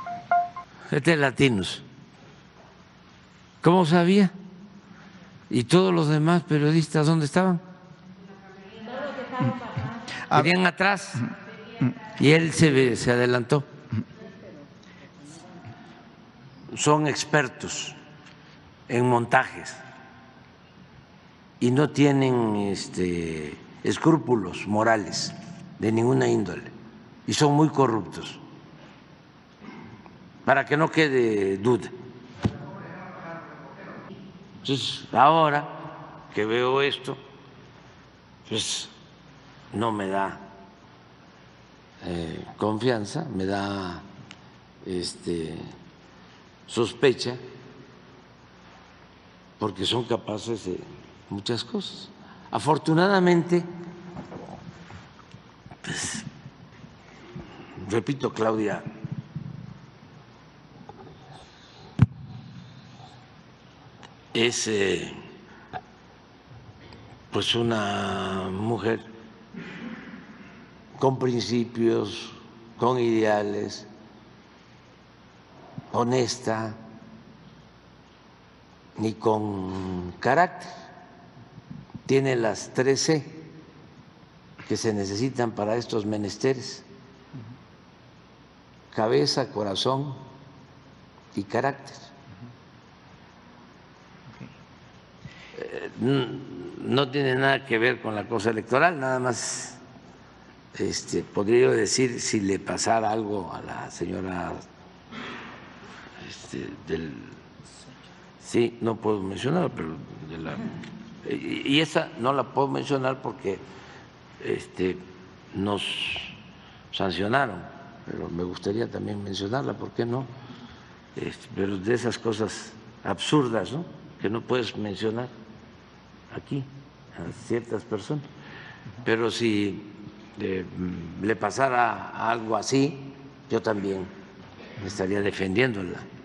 Este es Latinos. ¿Cómo sabía? ¿Y todos los demás periodistas dónde estaban? Venían atrás y él se adelantó. Son expertos en montajes y no tienen escrúpulos morales de ninguna índole y son muy corruptos, para que no quede duda. Entonces, ahora que veo esto, pues no me da confianza, me da sospecha, porque son capaces de muchas cosas. Afortunadamente, pues, repito, Claudia, es pues una mujer con principios, con ideales, honesta y con carácter. Tiene las 3 C que se necesitan para estos menesteres: cabeza, corazón y carácter. No tiene nada que ver con la cosa electoral, nada más podría yo decir, si le pasara algo a la señora sí, no puedo mencionar, pero y esa no la puedo mencionar porque nos sancionaron, pero me gustaría también mencionarla, ¿por qué no? Pero de esas cosas absurdas, ¿no?, que no puedes mencionar aquí a ciertas personas. Pero si le pasara algo así, yo también estaría defendiéndola.